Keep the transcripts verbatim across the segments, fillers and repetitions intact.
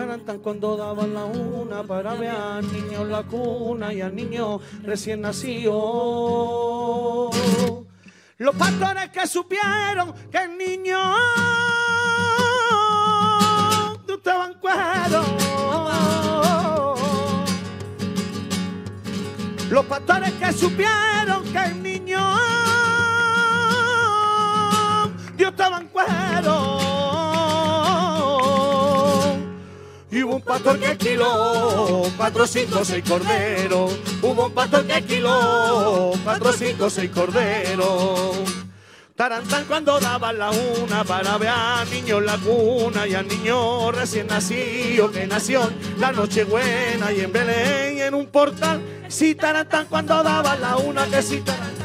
tarantan cuando daban la una para ver al niño en la cuna y al niño recién nacido. Los pastores que supieron que el niño estaba en cuero. Los pastores que supieron que el niño Dios estaba en cuero. Y hubo un pastor que esquiló cuatro, cinco, seis corderos. Hubo un pastor que esquiló cuatro, cinco, seis corderos. Tarantán cuando daban la una para ver al niño en la cuna y al niño recién nacido que nació la Nochebuena y en Belén y en un portal. Sí, tarantán cuando daban la una, que sí, tarantán.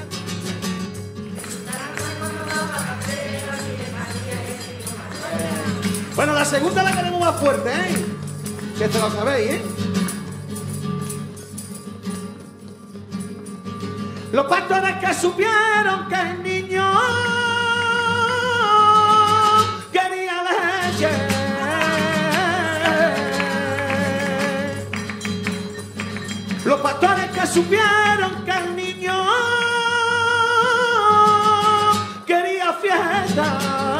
Bueno, la segunda la queremos más fuerte, ¿eh? Que te lo sabéis, ¿eh? Los pastores que supieron que el niño quería leche. Los pastores que supieron que el niño quería fiesta.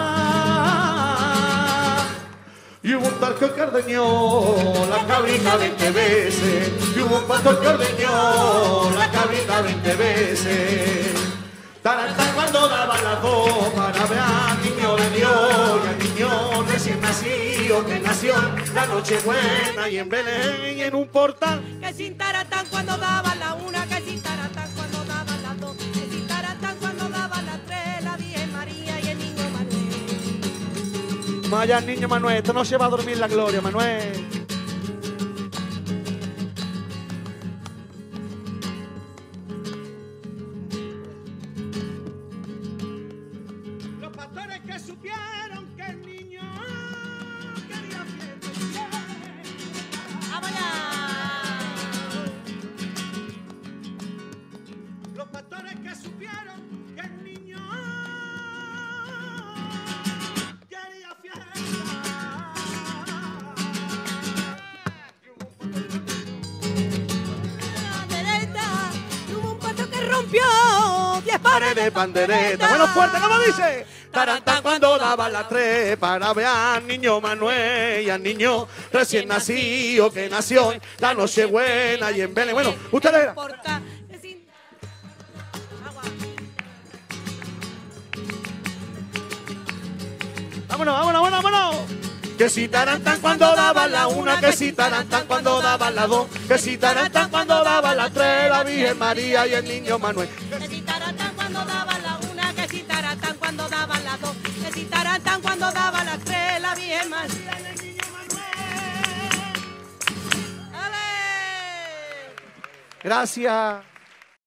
Y hubo un tal que ordeñó la cabrita veinte veces. Y hubo un pastor que ordeñó la cabrita veinte veces. Tarantán cuando daban las dos para ver al niño de Dios y al niño recién nacido que nació la Nochebuena y en Belén y en un portal. Que sin tarantán cuando daban la una, que sin tarantán cuando daban las dos, que sin tarantán cuando daban las tres, la Virgen María y el niño Manuel. Vaya el niño Manuel, esto no se va a dormir la gloria, Manuel. Los pastores que supieron que el niño quería fiesta. ¡Vamos allá! Los pastores que supieron que el niño quería fiesta. Pandereta, y hubo un pato que rompió diez Pares de pandereta. Bueno, fuerte, ¿cómo dice? Tarantán cuando daban las tres para ver al niño Manuel y al niño recién nacido que nació la Nochebuena y en Belén. Bueno, ustedes eran. Vámonos, vámonos, vámonos, vámonos. Que si tarantán cuando daban la una, que si tarantán cuando daban la dos, que si tarantán cuando daban la tres, la Virgen María y el niño Manuel. Que si tarantán cuando daban la una, que si tarantán cuando daban la dos, que si tarantán cuando daban la tres, la Virgen María y el niño Manuel. ¡Ale! Gracias.